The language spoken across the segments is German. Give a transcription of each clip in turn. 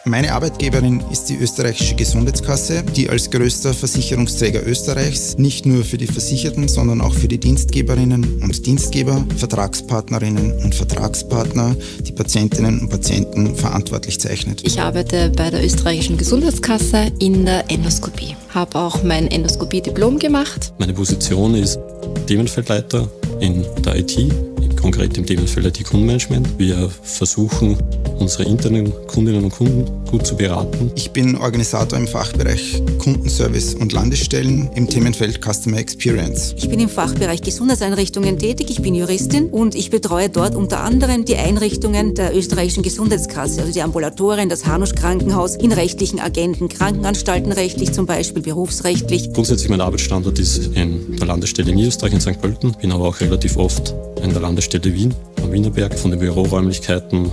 Meine Arbeitgeberin ist die österreichische Gesundheitskasse, die als größter Versicherungsträger Österreichs nicht nur für die Versicherten, sondern auch für die Dienstgeberinnen und Dienstgeber, Vertragspartnerinnen und Vertragspartner, die Patientinnen und Patienten verantwortlich zeichnet. Ich arbeite bei der österreichischen Gesundheitskasse in der Endoskopie. Habe auch mein Endoskopie-Diplom gemacht. Meine Position ist Themenfeldleiter in der IT, konkret im Themenfeld IT-Kundenmanagement. Wir versuchen, unsere internen Kundinnen und Kunden gut zu beraten. Ich bin Organisator im Fachbereich Kundenservice und Landesstellen im Themenfeld Customer Experience. Ich bin im Fachbereich Gesundheitseinrichtungen tätig, ich bin Juristin und ich betreue dort unter anderem die Einrichtungen der österreichischen Gesundheitskasse, also die Ambulatorien, das Hanusch-Krankenhaus in rechtlichen Agenten, Krankenanstalten rechtlich zum Beispiel, berufsrechtlich. Grundsätzlich mein Arbeitsstandort ist in der Landesstelle Niederösterreich in St. Pölten, bin aber auch relativ oft in der Landesstelle Wien, am Wienerberg. Von den Büroräumlichkeiten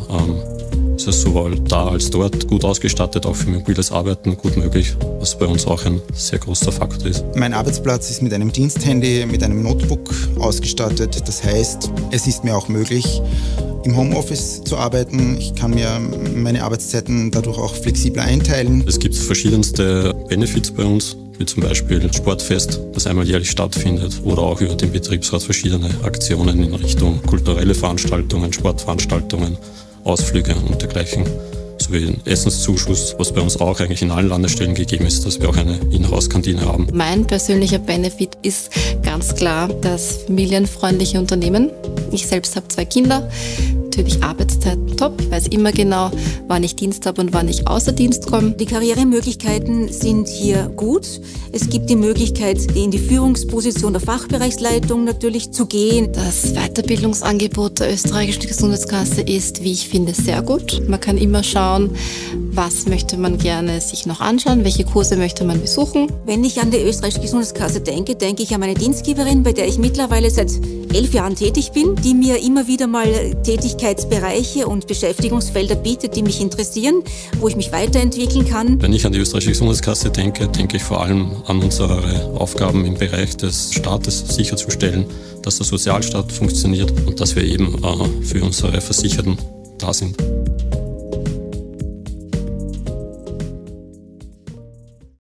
ist es sowohl da als dort gut ausgestattet, auch für mobiles Arbeiten gut möglich, was bei uns auch ein sehr großer Faktor ist. Mein Arbeitsplatz ist mit einem Diensthandy, mit einem Notebook ausgestattet. Das heißt, es ist mir auch möglich, im Homeoffice zu arbeiten. Ich kann mir meine Arbeitszeiten dadurch auch flexibler einteilen. Es gibt verschiedenste Benefits bei uns, wie zum Beispiel das Sportfest, das einmal jährlich stattfindet, oder auch über den Betriebsrat verschiedene Aktionen in Richtung kulturelle Veranstaltungen, Sportveranstaltungen, Ausflüge und dergleichen, sowie den Essenszuschuss, was bei uns auch eigentlich in allen Landesstellen gegeben ist, dass wir auch eine Inhouse-Kantine haben. Mein persönlicher Benefit ist ganz klar das familienfreundliche Unternehmen. Ich selbst habe 2 Kinder. Natürlich Arbeitszeit top. Ich weiß immer genau, wann ich Dienst habe und wann ich außer Dienst komme. Die Karrieremöglichkeiten sind hier gut. Es gibt die Möglichkeit, in die Führungsposition der Fachbereichsleitung natürlich zu gehen. Das Weiterbildungsangebot der österreichischen Gesundheitskasse ist, wie ich finde, sehr gut. Man kann immer schauen, was möchte man gerne sich noch anschauen, welche Kurse möchte man besuchen. Wenn ich an die österreichische Gesundheitskasse denke, denke ich an meine Dienstgeberin, bei der ich mittlerweile seit 11 Jahren tätig bin, die mir immer wieder mal Tätigkeitsbereiche und Beschäftigungsfelder bietet, die mich interessieren, wo ich mich weiterentwickeln kann. Wenn ich an die österreichische Gesundheitskasse denke, denke ich vor allem an unsere Aufgaben im Bereich des Staates sicherzustellen, dass der Sozialstaat funktioniert und dass wir eben für unsere Versicherten da sind.